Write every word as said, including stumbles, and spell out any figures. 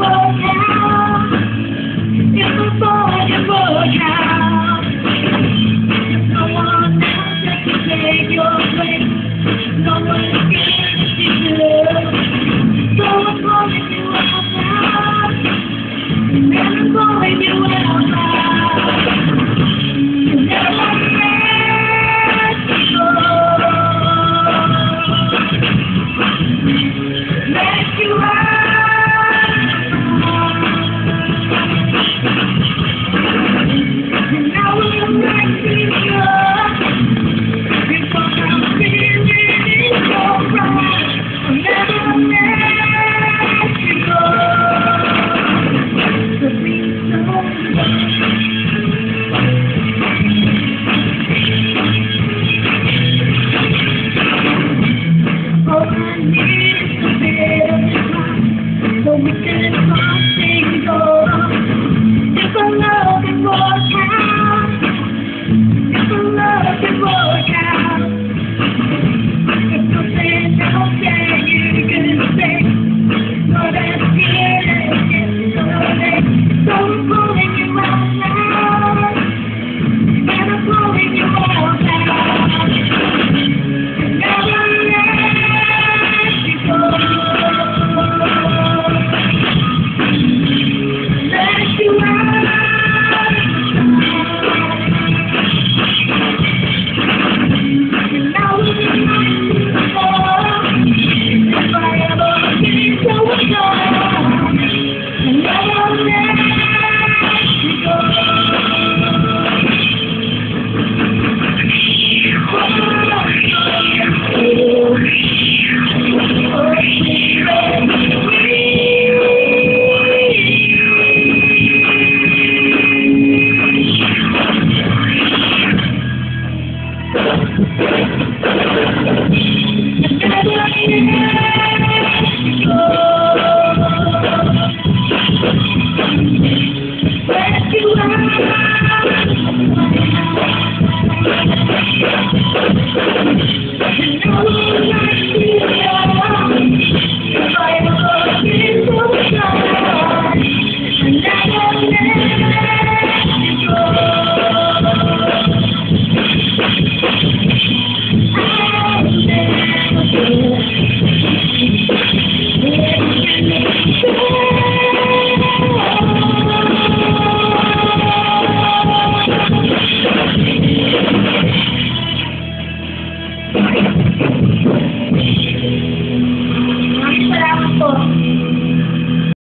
work out, if before you work out, no one else that can take your place, no one can give you love. So I'm calling you out now, and I'm calling you out now. You never let me go. Let you out. And I will let you go. Before I'm feeling it's alright, I'll never let you go. So please don't. All I need is a bit of time, so we can talk things over. If our love can work out, if our love can work out, if something else that you can say, but I'm here yesterday. So I'm calling you out now, and I'm calling you out now. Never let you go. Let you out. And I will let you go. If I ever get so alone, and never let you go. I